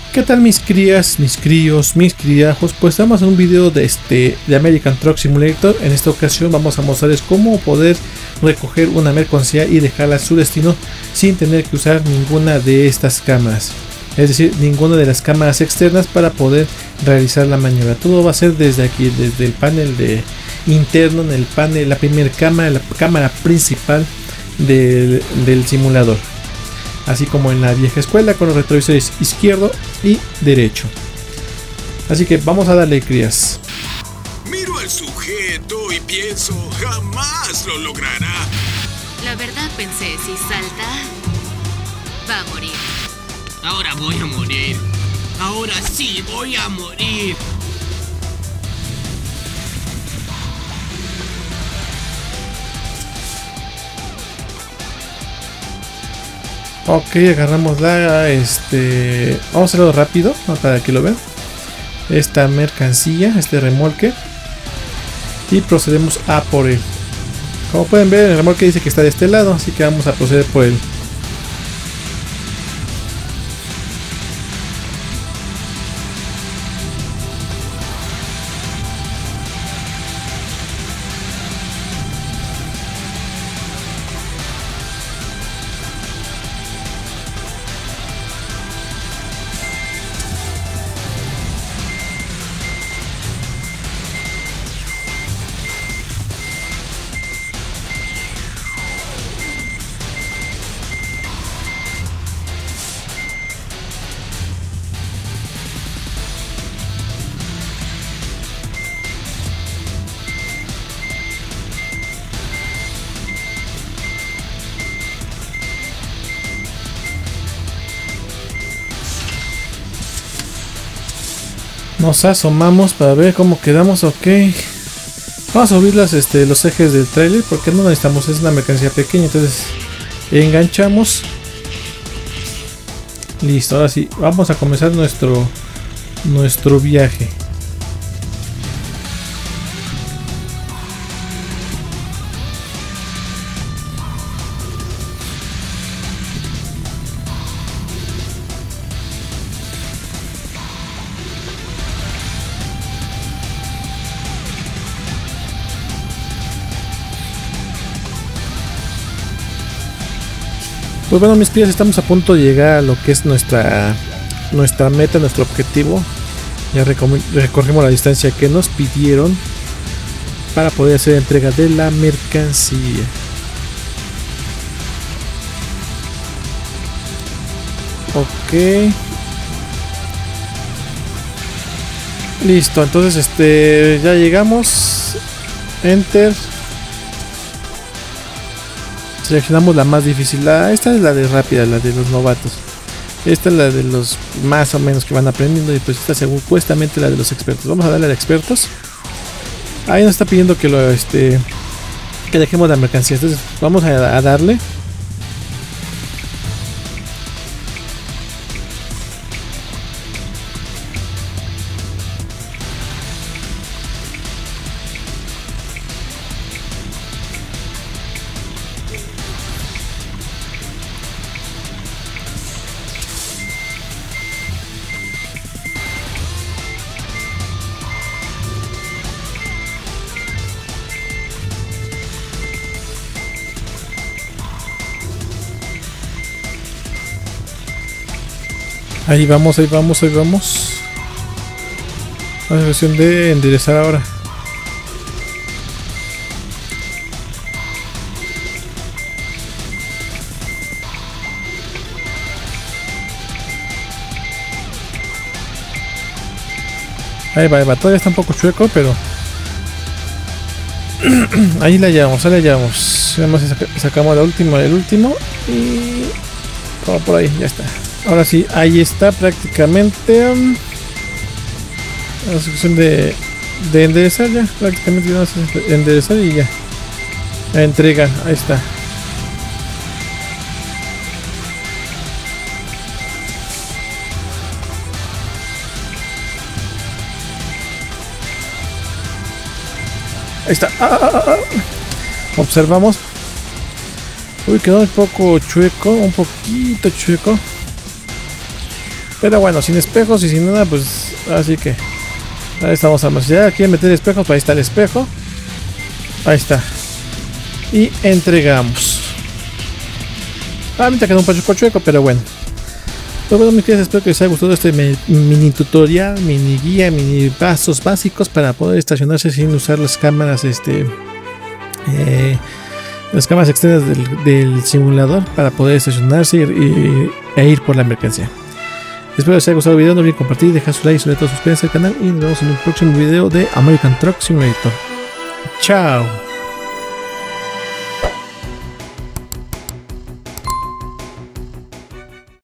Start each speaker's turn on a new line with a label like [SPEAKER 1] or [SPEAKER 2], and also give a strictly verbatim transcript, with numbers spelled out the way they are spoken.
[SPEAKER 1] ¿Qué tal mis crías, mis críos, mis criajos? Pues estamos en un video de este de American Truck Simulator. En esta ocasión vamos a mostrarles cómo poder recoger una mercancía y dejarla a su destino sin tener que usar ninguna de estas cámaras. Es decir, ninguna de las cámaras externas para poder realizar la maniobra. Todo va a ser desde aquí, desde el panel de interno, en el panel, la primera cámara, la cámara principal del, del simulador. Así como en la vieja escuela, con los retrovisores izquierdo y derecho. Así que vamos a darle, crías.
[SPEAKER 2] Miro al sujeto y pienso, jamás lo logrará.
[SPEAKER 3] La verdad pensé, si salta, va a morir.
[SPEAKER 4] Ahora voy a morir. Ahora sí voy a morir.
[SPEAKER 1] Ok, agarramos la, este, vamos a hacerlo rápido, ¿no? Para que lo vean. Esta mercancía, este remolque. Y procedemos a por él. Como pueden ver, el remolque dice que está de este lado, así que vamos a proceder por él. Nos asomamos para ver cómo quedamos. Ok, vamos a subir las, este, los ejes del trailer porque no necesitamos, es una mercancía pequeña. Entonces enganchamos. Listo, ahora sí, vamos a comenzar nuestro, nuestro viaje. Pues bueno, mis crías, estamos a punto de llegar a lo que es nuestra nuestra meta, nuestro objetivo. Ya recorrimos la distancia que nos pidieron para poder hacer entrega de la mercancía. Ok. Listo, entonces este ya llegamos. Enter. Seleccionamos la más difícil. La, esta es la de rápida, la de los novatos. Esta es la de los más o menos que van aprendiendo. Y pues esta supuestamente la de los expertos. Vamos a darle a expertos. Ahí nos está pidiendo que lo este que dejemos la mercancía. Entonces vamos a, a darle. Ahí vamos, ahí vamos, ahí vamos. A la cuestión de enderezar ahora. Ahí va, ahí va. Todavía está un poco chueco, pero ahí la llevamos, ahí la llevamos. Además sacamos la última, el último. Y como por ahí, ya está. Ahora sí, ahí está prácticamente um, la sección de, de enderezar ya. Prácticamente vamos a enderezar y ya. La entrega, ahí está. Ahí está. Ah, ah, ah, ah. Observamos. Uy, quedó un poco chueco, un poquito chueco. Pero bueno, sin espejos y sin nada, pues así que ahí estamos. Si ya quieren meter espejos, pues ahí está el espejo. Ahí está. Y entregamos. Ah, me quedó un poco chueco, pero bueno. Pues bueno, mis queridos, espero que les haya gustado este mini tutorial, mini guía, mini pasos básicos para poder estacionarse sin usar las cámaras, este, eh, las cámaras externas del, del simulador para poder estacionarse y, y, e ir por la mercancía. Espero que les haya gustado el video, no olviden compartir, dejar su like, sobre todo suscribirse al canal y nos vemos en un próximo video de American Truck Simulator. Chao.